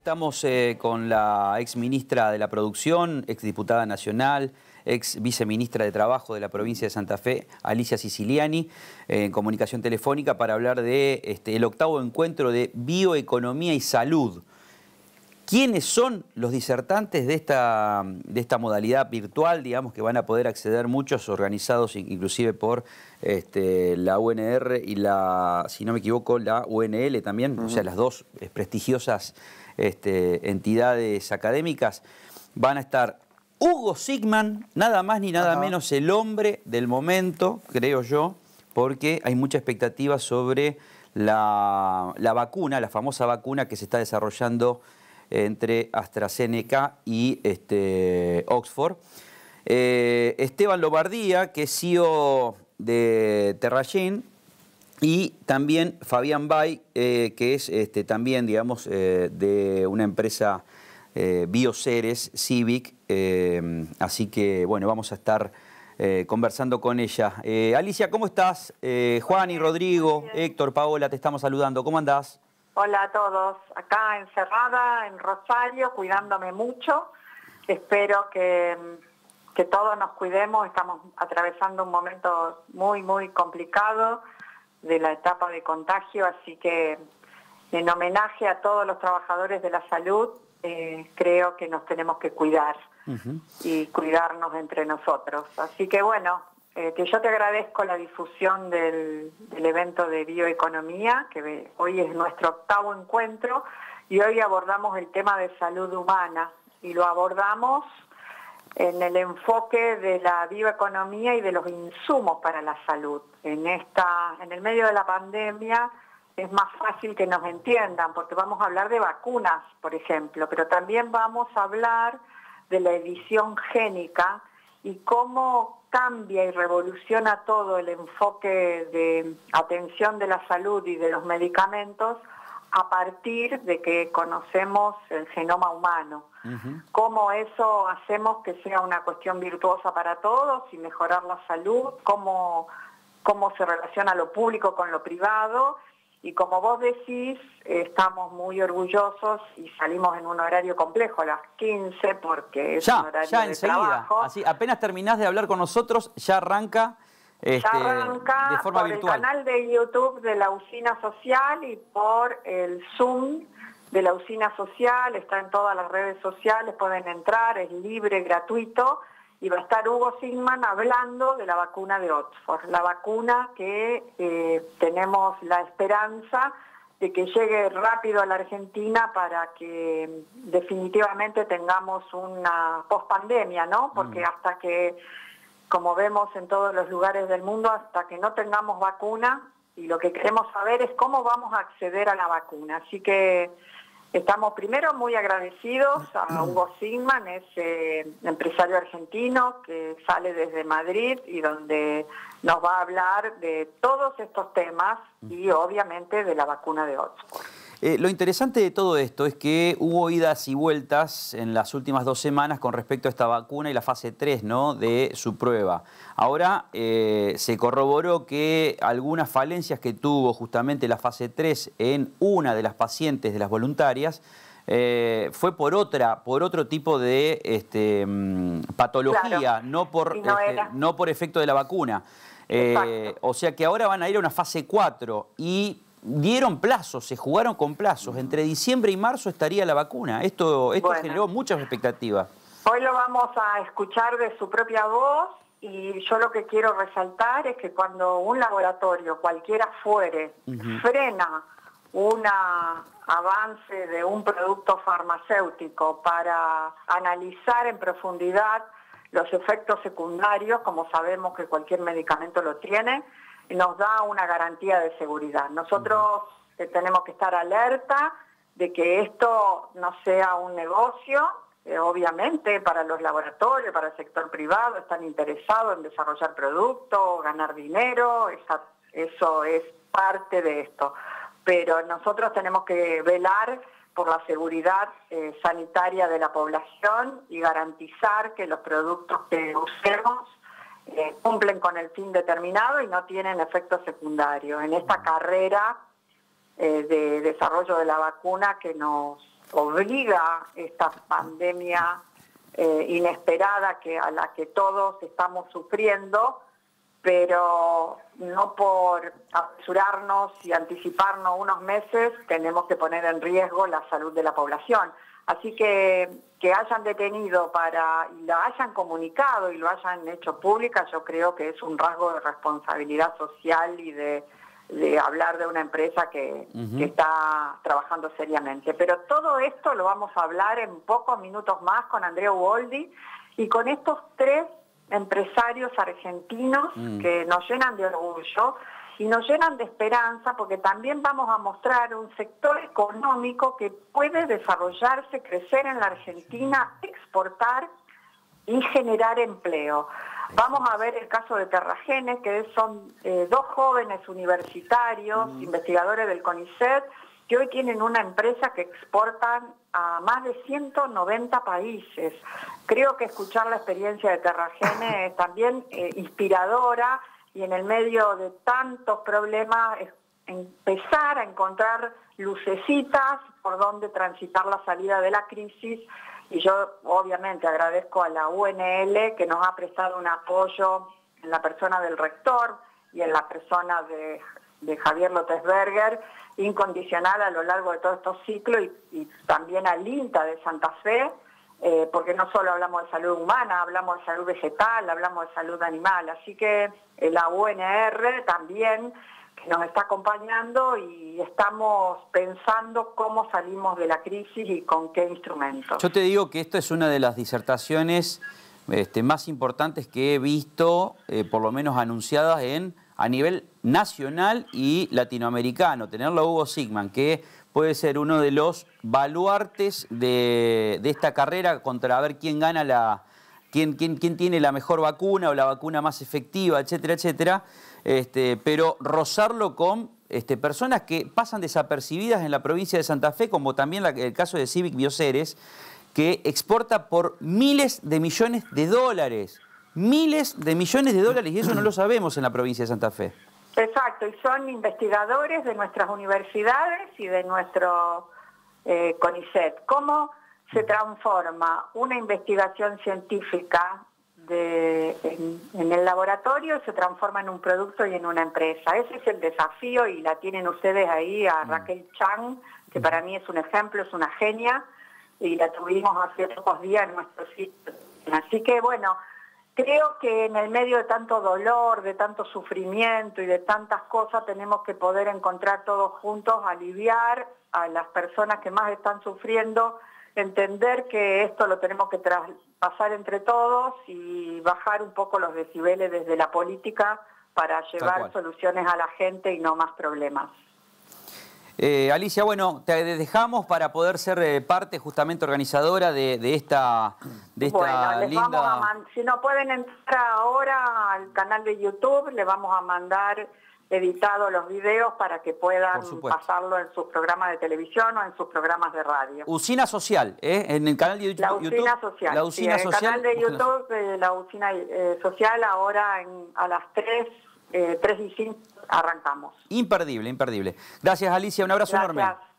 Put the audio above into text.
Estamos con la ex ministra de la Producción, ex diputada nacional, ex viceministra de Trabajo de la provincia de Santa Fe, Alicia Siciliani, en comunicación telefónica para hablar de el octavo encuentro de bioeconomía y salud. ¿Quiénes son los disertantes de esta modalidad virtual, digamos, que van a poder acceder muchos, organizados inclusive por la UNR y la, si no me equivoco, la UNL también, o sea, las dos prestigiosas entidades académicas? Van a estar Hugo Sigman, nada más ni nada menos el hombre del momento, creo yo, porque hay mucha expectativa sobre la vacuna, la famosa vacuna que se está desarrollando entre AstraZeneca y Oxford. Esteban Lobardía, que es CEO de Terragin, y también Fabián Bay, que es también, digamos, de una empresa Bioceres, Civic. Así que, bueno, vamos a estar conversando con ella. Alicia, ¿cómo estás? Juan y Rodrigo, Héctor, Paola, te estamos saludando. ¿Cómo andás? Hola a todos, acá encerrada en Rosario, cuidándome mucho. Espero que todos nos cuidemos. Estamos atravesando un momento muy complicado de la etapa de contagio, así que en homenaje a todos los trabajadores de la salud, creo que nos tenemos que cuidar y cuidarnos entre nosotros. Así que bueno, que yo te agradezco la difusión del evento de bioeconomía, que hoy es nuestro octavo encuentro, y hoy abordamos el tema de salud humana, y lo abordamos en el enfoque de la bioeconomía y de los insumos para la salud. En el medio de la pandemia es más fácil que nos entiendan, porque vamos a hablar de vacunas, por ejemplo, pero también vamos a hablar de la edición génica y cómo cambia y revoluciona todo el enfoque de atención de la salud y de los medicamentos a partir de que conocemos el genoma humano. Cómo eso hacemos que sea una cuestión virtuosa para todos y mejorar la salud, cómo se relaciona lo público con lo privado. Y como vos decís, estamos muy orgullosos y salimos en un horario complejo a las 15 porque es un horario de trabajo. Así, apenas terminás de hablar con nosotros, ya arranca, de forma por virtual. El canal de YouTube de la Usina Social y por el Zoom de la Usina Social. Está en todas las redes sociales, pueden entrar, es libre, gratuito. Y va a estar Hugo Sigman hablando de la vacuna de Oxford, la vacuna que tenemos la esperanza de que llegue rápido a la Argentina para que definitivamente tengamos una pospandemia, ¿no? Porque hasta que, como vemos en todos los lugares del mundo, hasta que no tengamos vacuna, y lo que queremos saber es cómo vamos a acceder a la vacuna. Así que estamos primero muy agradecidos a Hugo Sigman, es empresario argentino que sale desde Madrid y donde nos va a hablar de todos estos temas y obviamente de la vacuna de Oxford. Lo interesante de todo esto es que hubo idas y vueltas en las últimas 2 semanas con respecto a esta vacuna y la fase 3, ¿no?, de su prueba. Ahora se corroboró que algunas falencias que tuvo justamente la fase 3 en una de las pacientes de las voluntarias fue por otro tipo de patología, claro. no por efecto de la vacuna. O sea que ahora van a ir a una fase 4 y dieron plazos, se jugaron con plazos. Entre diciembre y marzo estaría la vacuna. Esto generó muchas expectativas. Hoy lo vamos a escuchar de su propia voz y yo lo que quiero resaltar es que cuando un laboratorio, cualquiera fuere, frena un avance de un producto farmacéutico para analizar en profundidad los efectos secundarios, como sabemos que cualquier medicamento lo tiene, nos da una garantía de seguridad. Nosotros tenemos que estar alerta de que esto no sea un negocio. Obviamente para los laboratorios, para el sector privado, están interesados en desarrollar productos, ganar dinero, eso es parte de esto. Pero nosotros tenemos que velar por la seguridad sanitaria de la población y garantizar que los productos que usemos cumplen con el fin determinado y no tienen efectos secundarios. En esta carrera de desarrollo de la vacuna que nos obliga esta pandemia inesperada a la que todos estamos sufriendo, pero no por apresurarnos y anticiparnos unos meses tenemos que poner en riesgo la salud de la población. Así que hayan detenido y la hayan comunicado y lo hayan hecho pública, yo creo que es un rasgo de responsabilidad social y de hablar de una empresa que está trabajando seriamente. Pero todo esto lo vamos a hablar en pocos minutos más con Andrea Uboldi y con estos 3 empresarios argentinos que nos llenan de orgullo y nos llenan de esperanza, porque también vamos a mostrar un sector económico que puede desarrollarse, crecer en la Argentina, exportar y generar empleo. Vamos a ver el caso de Terragene, que son 2 jóvenes universitarios, investigadores del CONICET, que hoy tienen una empresa que exportan a más de 190 países. Creo que escuchar la experiencia de Terragene es también inspiradora, y en el medio de tantos problemas empezar a encontrar lucecitas por donde transitar la salida de la crisis. Y yo obviamente agradezco a la UNL que nos ha prestado un apoyo en la persona del rector y en la persona de Javier López-Berger, incondicional a lo largo de todos estos ciclos, y también al INTA de Santa Fe, porque no solo hablamos de salud humana, hablamos de salud vegetal, hablamos de salud animal. Así que la UNR también, que nos está acompañando, y estamos pensando cómo salimos de la crisis y con qué instrumentos. Yo te digo que esto es una de las disertaciones más importantes que he visto, por lo menos anunciadas a nivel nacional y latinoamericano. Tenerlo a Hugo Sigman, que puede ser uno de los baluartes de esta carrera contra a ver quién gana quién tiene la mejor vacuna o la vacuna más efectiva, etcétera, etcétera. Pero rozarlo con personas que pasan desapercibidas en la provincia de Santa Fe, como también el caso de Civic Bioceres, que exporta por miles de millones de dólares. Miles de millones de dólares, y eso no lo sabemos en la provincia de Santa Fe. Exacto, y son investigadores de nuestras universidades y de nuestro CONICET. ¿Cómo se transforma una investigación científica en el laboratorio, se transforma en un producto y en una empresa? Ese es el desafío, y la tienen ustedes ahí a Raquel Chang, que para mí es un ejemplo, es una genia, y la tuvimos hace pocos días en nuestro sitio. Así que bueno, creo que en el medio de tanto dolor, de tanto sufrimiento y de tantas cosas, tenemos que poder encontrar todos juntos, aliviar a las personas que más están sufriendo, entender que esto lo tenemos que traspasar entre todos y bajar un poco los decibeles desde la política para llevar soluciones a la gente y no más problemas. Alicia, bueno, te dejamos para poder ser parte justamente organizadora de esta bueno, les linda... vamos si no pueden entrar ahora al canal de YouTube, les vamos a mandar editados los videos para que puedan pasarlo en sus programas de televisión o en sus programas de radio. Usina Social, en el canal de YouTube. La Usina Social. La Usina sí, Social. En el canal de YouTube, la Usina Social, ahora a las 3:05 arrancamos. Imperdible, imperdible. Gracias, Alicia, un abrazo enorme.